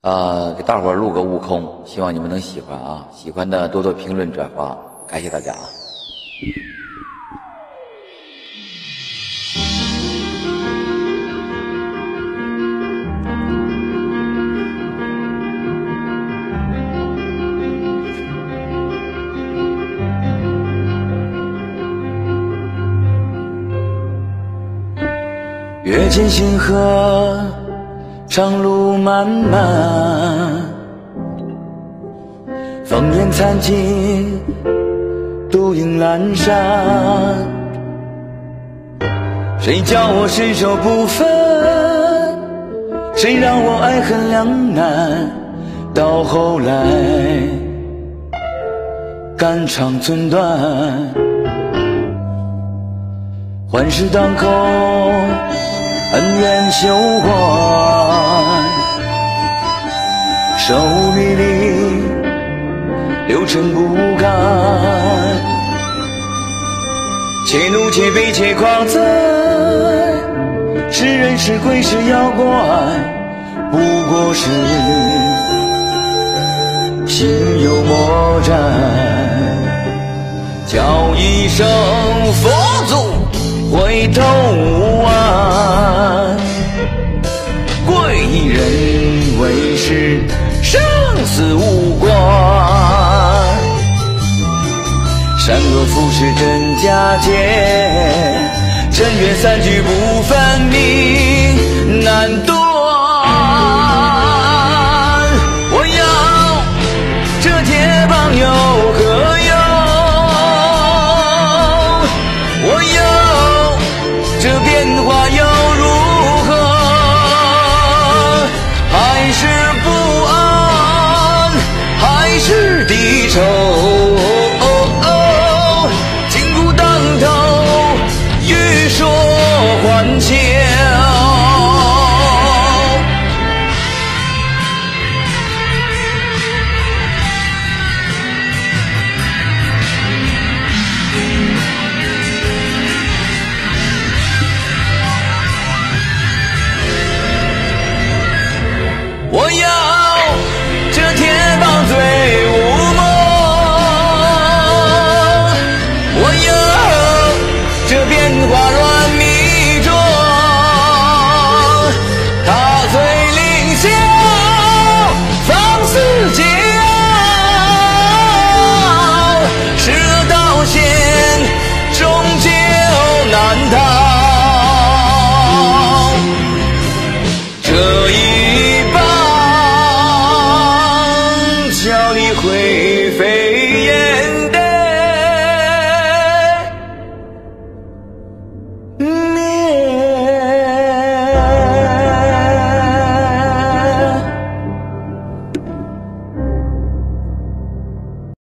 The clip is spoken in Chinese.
给大伙儿录个悟空，希望你们能喜欢啊！喜欢的多多评论转发，感谢大家啊！ 阅尽星河，长路漫漫，烽烟残尽，独影阑珊。谁叫我身手不分？谁让我爱恨两难？到后来，肝肠寸断，幻世当空，恩怨休还，手迷离，流尘不甘。且怒且悲且狂哉，是人是鬼是妖怪，不过是心有魔债。叫一声佛祖，回头望，贵人为师，生死无关。善恶浮世真假界，真怨三聚不分明难断。我要这铁棒有何用？我要这变化又如何？还是不安，还是低头？金箍当头，欲说还休。我要这铁棒醉无梦，我要这变化乱迷中，踏碎凌霄，放肆桀骜，是恶道险，终究难逃。这一棒叫你灰飞